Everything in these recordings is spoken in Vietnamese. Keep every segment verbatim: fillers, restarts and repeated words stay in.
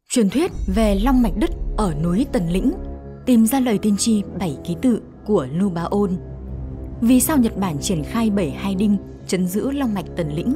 Truyền thuyết về long mạch đứt ở núi Tần Lĩnh, tìm ra lời tiên tri bảy ký tự của Lưu Bá Ôn. Vì sao Nhật Bản triển khai bảy hai đinh trấn giữ long mạch Tần Lĩnh?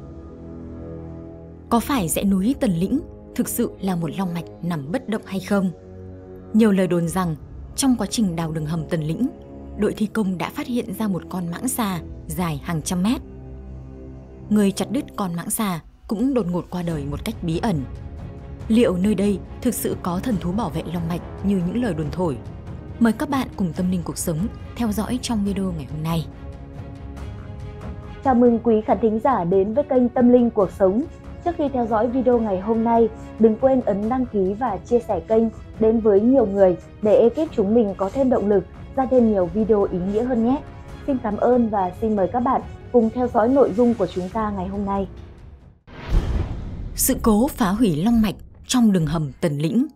Có phải dãy núi Tần Lĩnh thực sự là một long mạch nằm bất động hay không? Nhiều lời đồn rằng trong quá trình đào đường hầm Tần Lĩnh, đội thi công đã phát hiện ra một con mãng xà dài hàng trăm mét. Người chặt đứt con mãng xà cũng đột ngột qua đời một cách bí ẩn. Liệu nơi đây thực sự có thần thú bảo vệ long mạch như những lời đồn thổi? Mời các bạn cùng Tâm Linh Cuộc Sống theo dõi trong video ngày hôm nay. Chào mừng quý khán thính giả đến với kênh Tâm Linh Cuộc Sống. Trước khi theo dõi video ngày hôm nay, đừng quên ấn đăng ký và chia sẻ kênh đến với nhiều người để ekip chúng mình có thêm động lực ra thêm nhiều video ý nghĩa hơn nhé. Xin cảm ơn và xin mời các bạn cùng theo dõi nội dung của chúng ta ngày hôm nay. Sự cố phá hủy long mạch trong đường hầm Tần Lĩnh.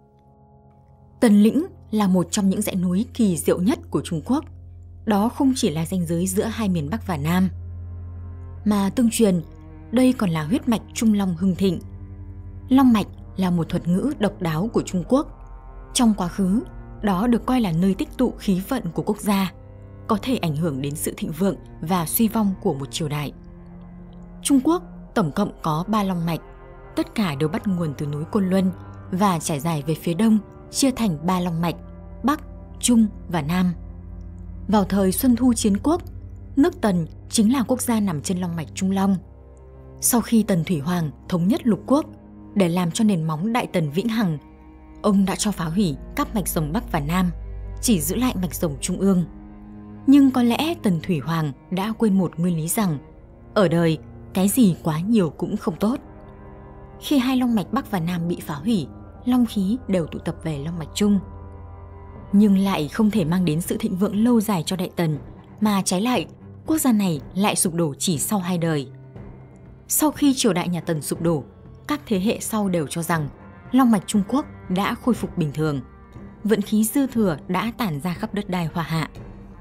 Tần Lĩnh là một trong những dãy núi kỳ diệu nhất của Trung Quốc. Đó không chỉ là ranh giới giữa hai miền Bắc và Nam, mà tương truyền đây còn là huyết mạch Trung Long hưng thịnh. Long mạch là một thuật ngữ độc đáo của Trung Quốc. Trong quá khứ, đó được coi là nơi tích tụ khí vận của quốc gia, có thể ảnh hưởng đến sự thịnh vượng và suy vong của một triều đại. Trung Quốc tổng cộng có ba long mạch, tất cả đều bắt nguồn từ núi Côn Luân và trải dài về phía đông, chia thành ba long mạch: Bắc, Trung và Nam. Vào thời Xuân Thu Chiến Quốc, nước Tần chính là quốc gia nằm trên long mạch Trung Long. Sau khi Tần Thủy Hoàng thống nhất lục quốc để làm cho nền móng Đại Tần vĩnh hằng, ông đã cho phá hủy các mạch rồng Bắc và Nam, chỉ giữ lại mạch rồng Trung ương. Nhưng có lẽ Tần Thủy Hoàng đã quên một nguyên lý rằng ở đời cái gì quá nhiều cũng không tốt. Khi hai long mạch Bắc và Nam bị phá hủy, long khí đều tụ tập về long mạch Trung. Nhưng lại không thể mang đến sự thịnh vượng lâu dài cho Đại Tần, mà trái lại, quốc gia này lại sụp đổ chỉ sau hai đời. Sau khi triều đại nhà Tần sụp đổ, các thế hệ sau đều cho rằng long mạch Trung Quốc đã khôi phục bình thường, vận khí dư thừa đã tản ra khắp đất đai Hoa Hạ.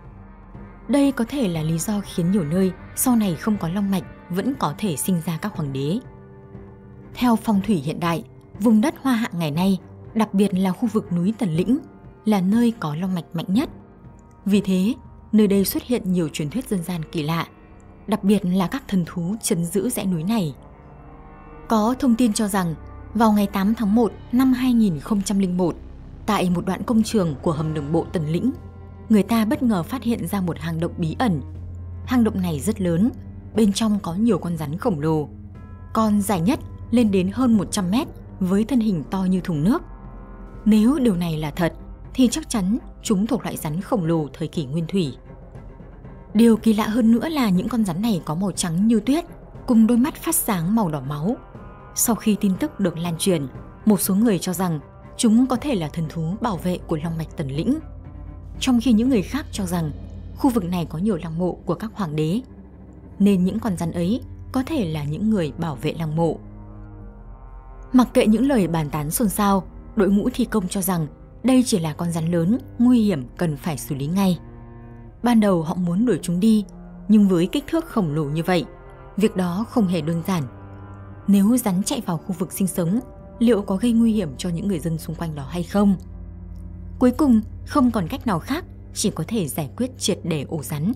Đây có thể là lý do khiến nhiều nơi sau này không có long mạch vẫn có thể sinh ra các hoàng đế. Theo phong thủy hiện đại, vùng đất Hoa Hạ ngày nay, đặc biệt là khu vực núi Tần Lĩnh, là nơi có long mạch mạnh nhất. Vì thế, nơi đây xuất hiện nhiều truyền thuyết dân gian kỳ lạ, đặc biệt là các thần thú trấn giữ dãy núi này. Có thông tin cho rằng, vào ngày tám tháng một năm hai nghìn không trăm lẻ một, tại một đoạn công trường của hầm đường bộ Tần Lĩnh, người ta bất ngờ phát hiện ra một hang động bí ẩn. Hang động này rất lớn, bên trong có nhiều con rắn khổng lồ. Con dài nhất lên đến hơn một trăm mét với thân hình to như thùng nước. Nếu điều này là thật, thì chắc chắn chúng thuộc loại rắn khổng lồ thời kỳ nguyên thủy. Điều kỳ lạ hơn nữa là những con rắn này có màu trắng như tuyết, cùng đôi mắt phát sáng màu đỏ máu. Sau khi tin tức được lan truyền, một số người cho rằng chúng có thể là thần thú bảo vệ của long mạch Tần Lĩnh, trong khi những người khác cho rằng khu vực này có nhiều lăng mộ của các hoàng đế, nên những con rắn ấy có thể là những người bảo vệ lăng mộ. Mặc kệ những lời bàn tán xôn xao, đội ngũ thi công cho rằng đây chỉ là con rắn lớn, nguy hiểm cần phải xử lý ngay. Ban đầu họ muốn đuổi chúng đi, nhưng với kích thước khổng lồ như vậy, việc đó không hề đơn giản. Nếu rắn chạy vào khu vực sinh sống, liệu có gây nguy hiểm cho những người dân xung quanh đó hay không? Cuối cùng, không còn cách nào khác, chỉ có thể giải quyết triệt để ổ rắn.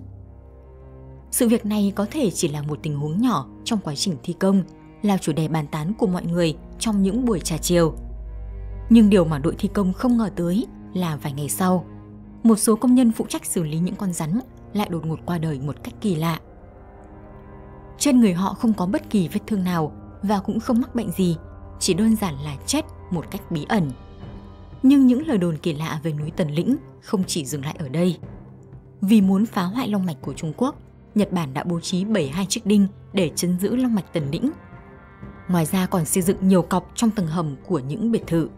Sự việc này có thể chỉ là một tình huống nhỏ trong quá trình thi công, là chủ đề bàn tán của mọi người trong những buổi trà chiều. Nhưng điều mà đội thi công không ngờ tới là vài ngày sau, một số công nhân phụ trách xử lý những con rắn lại đột ngột qua đời một cách kỳ lạ. Trên người họ không có bất kỳ vết thương nào và cũng không mắc bệnh gì, chỉ đơn giản là chết một cách bí ẩn. Nhưng những lời đồn kỳ lạ về núi Tần Lĩnh không chỉ dừng lại ở đây. Vì muốn phá hoại long mạch của Trung Quốc, Nhật Bản đã bố trí bảy mươi hai chiếc đinh để trấn giữ long mạch Tần Lĩnh. Ngoài ra còn xây dựng nhiều cọc trong tầng hầm của những biệt thự.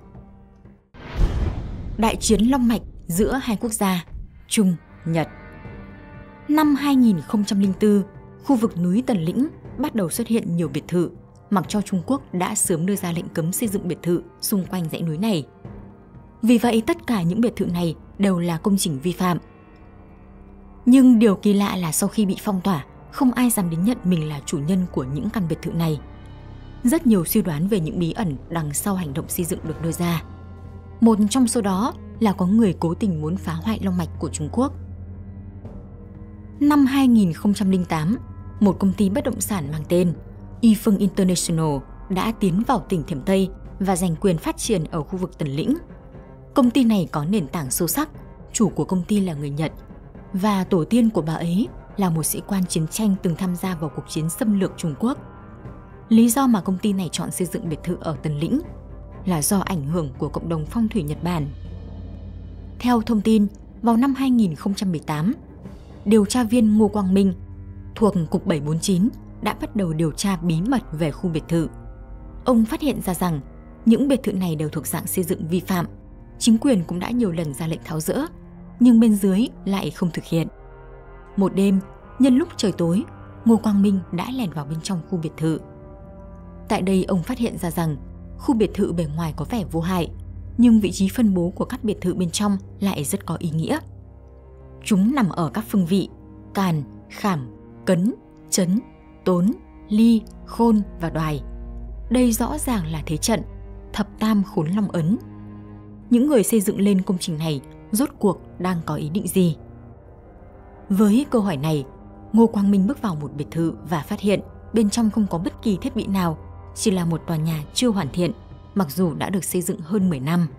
Đại chiến long mạch giữa hai quốc gia Trung, Nhật. Năm hai nghìn không trăm lẻ bốn, khu vực núi Tần Lĩnh bắt đầu xuất hiện nhiều biệt thự, mặc cho Trung Quốc đã sớm đưa ra lệnh cấm xây dựng biệt thự xung quanh dãy núi này. Vì vậy, tất cả những biệt thự này đều là công trình vi phạm. Nhưng điều kỳ lạ là sau khi bị phong tỏa, không ai dám đến nhận mình là chủ nhân của những căn biệt thự này. Rất nhiều suy đoán về những bí ẩn đằng sau hành động xây dựng được đưa ra. Một trong số đó là có người cố tình muốn phá hoại long mạch của Trung Quốc. Năm hai nghìn không trăm lẻ tám, một công ty bất động sản mang tên Yifeng International đã tiến vào tỉnh Thiểm Tây và giành quyền phát triển ở khu vực Tần Lĩnh. Công ty này có nền tảng sâu sắc, chủ của công ty là người Nhật, và tổ tiên của bà ấy là một sĩ quan chiến tranh từng tham gia vào cuộc chiến xâm lược Trung Quốc. Lý do mà công ty này chọn xây dựng biệt thự ở Tần Lĩnh là do ảnh hưởng của cộng đồng phong thủy Nhật Bản. Theo thông tin, vào năm hai nghìn không trăm mười tám, điều tra viên Ngô Quang Minh thuộc Cục bảy bốn chín đã bắt đầu điều tra bí mật về khu biệt thự. Ông phát hiện ra rằng những biệt thự này đều thuộc dạng xây dựng vi phạm. Chính quyền cũng đã nhiều lần ra lệnh tháo dỡ, nhưng bên dưới lại không thực hiện. Một đêm, nhân lúc trời tối, Ngô Quang Minh đã lẻn vào bên trong khu biệt thự. Tại đây ông phát hiện ra rằng khu biệt thự bề ngoài có vẻ vô hại, nhưng vị trí phân bố của các biệt thự bên trong lại rất có ý nghĩa. Chúng nằm ở các phương vị Càn, Khảm, Cấn, Trấn, Tốn, Ly, Khôn và Đoài. Đây rõ ràng là thế trận Thập Tam Khốn Long Ấn. Những người xây dựng lên công trình này rốt cuộc đang có ý định gì? Với câu hỏi này, Ngô Quang Minh bước vào một biệt thự và phát hiện bên trong không có bất kỳ thiết bị nào, chỉ là một tòa nhà chưa hoàn thiện, mặc dù đã được xây dựng hơn mười năm.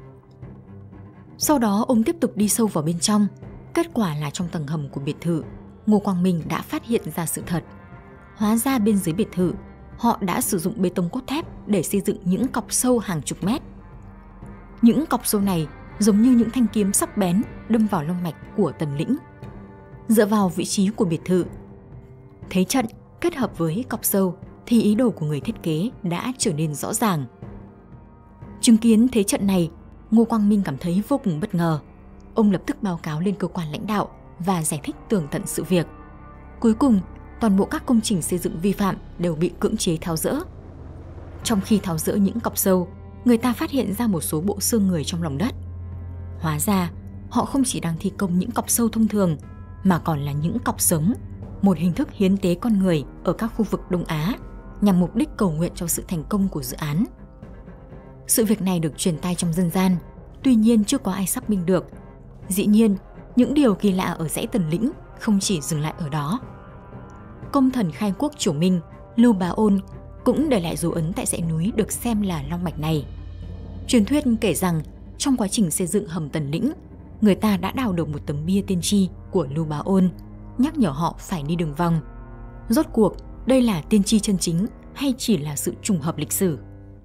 Sau đó ông tiếp tục đi sâu vào bên trong. Kết quả là trong tầng hầm của biệt thự, Ngô Quang Minh đã phát hiện ra sự thật. Hóa ra bên dưới biệt thự, họ đã sử dụng bê tông cốt thép để xây dựng những cọc sâu hàng chục mét. Những cọc sâu này giống như những thanh kiếm sắc bén đâm vào long mạch của Tần Lĩnh. Dựa vào vị trí của biệt thự, thế trận kết hợp với cọc sâu thì ý đồ của người thiết kế đã trở nên rõ ràng. Chứng kiến thế trận này, Ngô Quang Minh cảm thấy vô cùng bất ngờ. Ông lập tức báo cáo lên cơ quan lãnh đạo và giải thích tường tận sự việc. Cuối cùng, toàn bộ các công trình xây dựng vi phạm đều bị cưỡng chế tháo dỡ. Trong khi tháo dỡ những cọc sâu, người ta phát hiện ra một số bộ xương người trong lòng đất. Hóa ra, họ không chỉ đang thi công những cọc sâu thông thường, mà còn là những cọc sống, một hình thức hiến tế con người ở các khu vực Đông Á, nhằm mục đích cầu nguyện cho sự thành công của dự án. Sự việc này được truyền tai trong dân gian, tuy nhiên chưa có ai xác minh được. Dĩ nhiên, những điều kỳ lạ ở dãy Tần Lĩnh không chỉ dừng lại ở đó. Công thần khai quốc Triều Minh, Lưu Bá Ôn cũng để lại dấu ấn tại dãy núi được xem là long mạch này. Truyền thuyết kể rằng trong quá trình xây dựng hầm Tần Lĩnh, người ta đã đào được một tấm bia tiên tri của Lưu Bá Ôn, nhắc nhở họ phải đi đường vòng. Rốt cuộc, đây là tiên tri chân chính hay chỉ là sự trùng hợp lịch sử?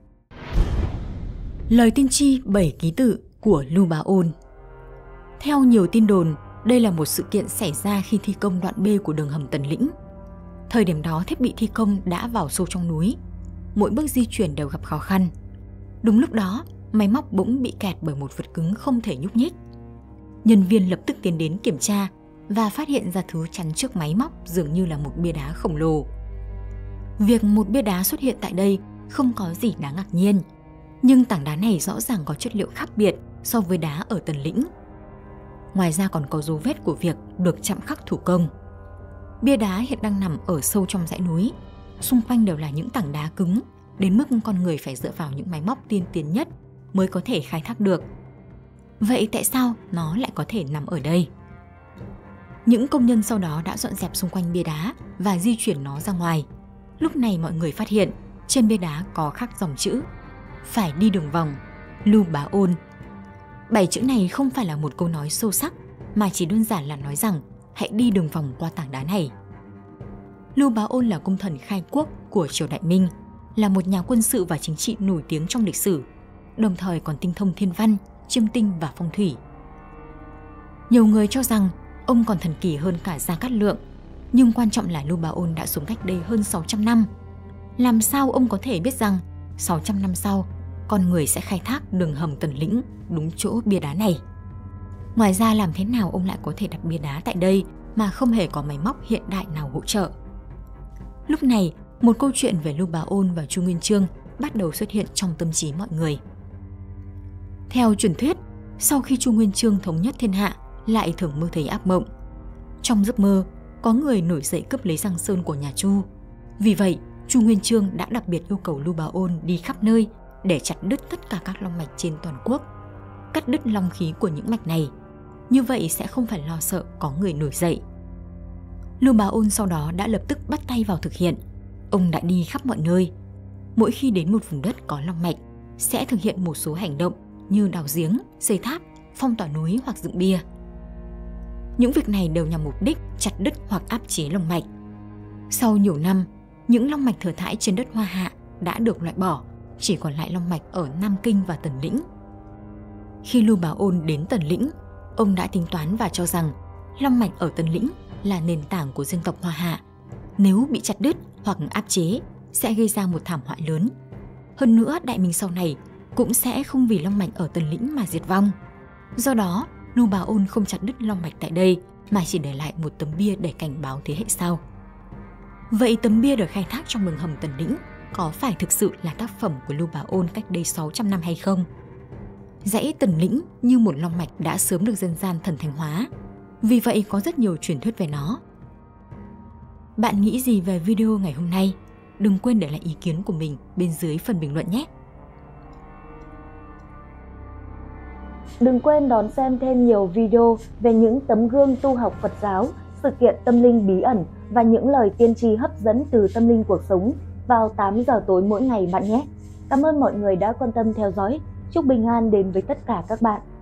Lời tiên tri bảy ký tự của Lưu Bá Ôn. Theo nhiều tin đồn, đây là một sự kiện xảy ra khi thi công đoạn B của đường hầm Tần Lĩnh. Thời điểm đó thiết bị thi công đã vào sâu trong núi, mỗi bước di chuyển đều gặp khó khăn. Đúng lúc đó, máy móc bỗng bị kẹt bởi một vật cứng không thể nhúc nhích. Nhân viên lập tức tiến đến kiểm tra và phát hiện ra thứ chắn trước máy móc dường như là một bia đá khổng lồ. Việc một bia đá xuất hiện tại đây không có gì đáng ngạc nhiên, nhưng tảng đá này rõ ràng có chất liệu khác biệt so với đá ở Tần Lĩnh. Ngoài ra còn có dấu vết của việc được chạm khắc thủ công. Bia đá hiện đang nằm ở sâu trong dãy núi, xung quanh đều là những tảng đá cứng, đến mức con người phải dựa vào những máy móc tiên tiến nhất mới có thể khai thác được. Vậy tại sao nó lại có thể nằm ở đây? Những công nhân sau đó đã dọn dẹp xung quanh bia đá và di chuyển nó ra ngoài. Lúc này mọi người phát hiện trên bia đá có khắc dòng chữ phải đi đường vòng, Lưu Bá Ôn. Bảy chữ này không phải là một câu nói sâu sắc, mà chỉ đơn giản là nói rằng hãy đi đường vòng qua tảng đá này. Lưu Bá Ôn là công thần khai quốc của triều Đại Minh, là một nhà quân sự và chính trị nổi tiếng trong lịch sử, đồng thời còn tinh thông thiên văn, chiêm tinh và phong thủy. Nhiều người cho rằng ông còn thần kỳ hơn cả Gia Cát Lượng, nhưng quan trọng là Lưu Bá Ôn đã sống cách đây hơn sáu trăm năm. Làm sao ông có thể biết rằng sáu trăm năm sau, con người sẽ khai thác đường hầm Tần Lĩnh đúng chỗ bia đá này? Ngoài ra, làm thế nào ông lại có thể đặt bia đá tại đây mà không hề có máy móc hiện đại nào hỗ trợ? Lúc này, một câu chuyện về Lưu Bá Ôn và Chu Nguyên Chương bắt đầu xuất hiện trong tâm trí mọi người. Theo truyền thuyết, sau khi Chu Nguyên Chương thống nhất thiên hạ, lại thường mơ thấy ác mộng. Trong giấc mơ, có người nổi dậy cướp lấy Giang Sơn của nhà Chu. Vì vậy, Chu Nguyên Chương đã đặc biệt yêu cầu Lưu Bá Ôn đi khắp nơi để chặt đứt tất cả các long mạch trên toàn quốc, cắt đứt long khí của những mạch này. Như vậy sẽ không phải lo sợ có người nổi dậy. Lưu Bá Ôn sau đó đã lập tức bắt tay vào thực hiện. Ông đã đi khắp mọi nơi. Mỗi khi đến một vùng đất có long mạch, sẽ thực hiện một số hành động như đào giếng, xây tháp, phong tỏa núi hoặc dựng bia. Những việc này đều nhằm mục đích chặt đứt hoặc áp chế long mạch. Sau nhiều năm, những long mạch thừa thãi trên đất Hoa Hạ đã được loại bỏ, chỉ còn lại long mạch ở Nam Kinh và Tần Lĩnh. Khi Lưu Bá Ôn đến Tần Lĩnh, ông đã tính toán và cho rằng long mạch ở Tần Lĩnh là nền tảng của dân tộc Hoa Hạ. Nếu bị chặt đứt hoặc áp chế, sẽ gây ra một thảm họa lớn. Hơn nữa, Đại Minh sau này cũng sẽ không vì long mạch ở Tần Lĩnh mà diệt vong. Do đó, Lưu Bá Ôn không chặt đứt long mạch tại đây mà chỉ để lại một tấm bia để cảnh báo thế hệ sau. Vậy tấm bia được khai thác trong đường hầm Tần Lĩnh có phải thực sự là tác phẩm của Lưu Bá Ôn cách đây sáu trăm năm hay không? Dãy Tần Lĩnh như một long mạch đã sớm được dân gian thần thánh hóa, vì vậy có rất nhiều truyền thuyết về nó. Bạn nghĩ gì về video ngày hôm nay? Đừng quên để lại ý kiến của mình bên dưới phần bình luận nhé! Đừng quên đón xem thêm nhiều video về những tấm gương tu học Phật giáo, sự kiện tâm linh bí ẩn và những lời tiên tri hấp dẫn từ tâm linh cuộc sống vào tám giờ tối mỗi ngày bạn nhé! Cảm ơn mọi người đã quan tâm theo dõi. Chúc bình an đến với tất cả các bạn.